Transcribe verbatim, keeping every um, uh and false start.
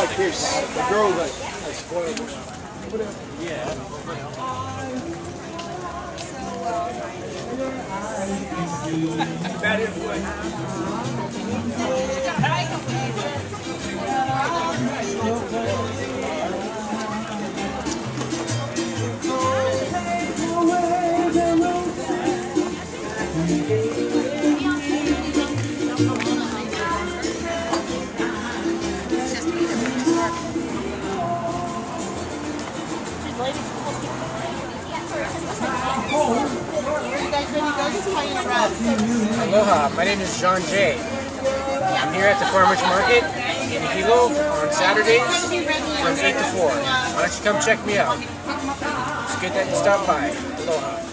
like this. The girls like, like spoiled. Yeah. That is what. Aloha, my name is John Jay. I'm here at the Farmers Market in Hilo on Saturdays from eight to four. Why don't you come check me out? It's good that you stopped by. Aloha.